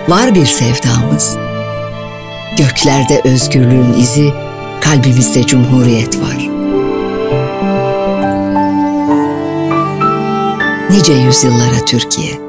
Var bir sevdamız. Göklerde özgürlüğün izi, kalbimizde cumhuriyet var. Nice yüzyıllara Türkiye.